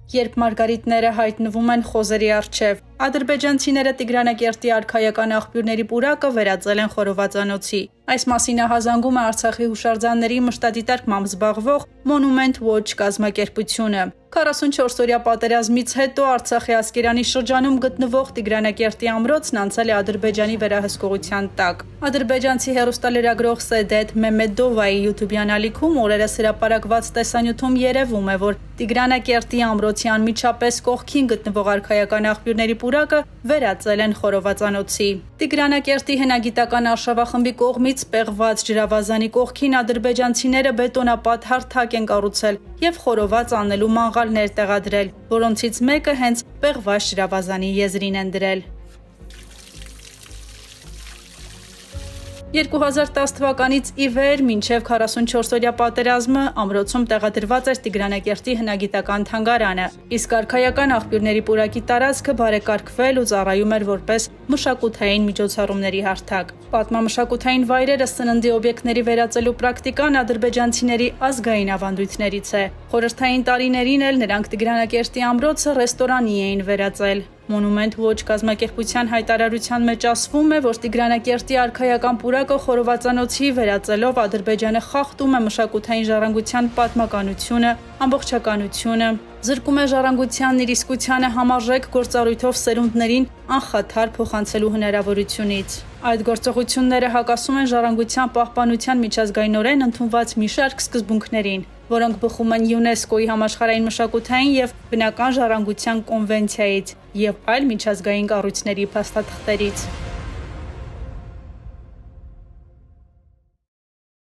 Երբ մարգարիտները հայտնվում են խոզերի առջև, ադրբեջանցիները Տիգրանակերտի արքայական աղբյուրների պուրակը վերածել են խորովածանոցի։ Այս մասին ահազանգում է Արցախի հուշարձանների մշտադիտարկմամբ զբաղվող Monument Watch կազմակերպությունը։ 44-օրյա պատերազմից հետո Արցախի Ասկերանի շրջանում գտնվող Տիգրանակերտի ամրոցն անցել է Ադրբեջանի վերահսկողության տակ։ Ադրբեջանցի հեռուստալրագրող Սեդեթ Մեմեդովայի յութուբյան ալիքում օրերս հրապարակված տեսանյութում երևում է, որ Տիգրանակերտի ամրոցի անմիջապես կողքին գտնվող արքայական աղբյուրների պուրակը վերածել են խորովածանոցի։ Տիգրանակերտի հնագիտական արշավախմբի կողմից պեղված ջրավազանի կողքին ադրբեջանցիները բետոնապատ հարթակ են կառուցել եւ խորոված անելու մաղալներ տեղադրել, որոնցից մեկը հենց պեղված ջրավազանի եզրին են դրել։ 2010 թվականից ի վեր մինչև 44-օրյա պատերազմը ամրոցում տեղադրված էր Տիգրանակերտի հնագիտական թանգարանը, իսկ արքայական աղբյուրների պուրակի տարածքը բարեկարգվել ու ծառայում էր որպես մշակութային միջոցառումների հարթակ։ Պատմամշակութային վայրերը սննդի օբյեկտների վերածելու պրակտիկան ադրբեջանցիների ազգային ավանդույթներից է։ Խորհրդային տարիներին էլ նրանք Տիգրանակերտի ամրոցը ռեստորանի էին վերածել։ Monument Watch կազմակերպության հայտարարության մեջ ասվում է, որ Տիգրանակերտի արքայական պուրակը խորովածանոցի վերածելով Ադրբեջանը խախտում է մշակութային ժառանգության պատմականությունը, ամբողջականությունը, զրկում է ժառանգությանն իր իսկությանը համարժեք գործառույթով սերունդներին անխաթար փոխանցելու հնարավորությունից։ Այդ գործողությունները հակասում են ժառանգության պահպանության միջազգայինորեն ընդունված մի շարք սկզբունքներին, որոնք բխում են ՅՈՒՆԵՍԿՕ-ի համաշխարհային մշակութային և բնական ժառանգության կոնվենցիայից և այլ միջազգային կառույցների փաստաթղթերից։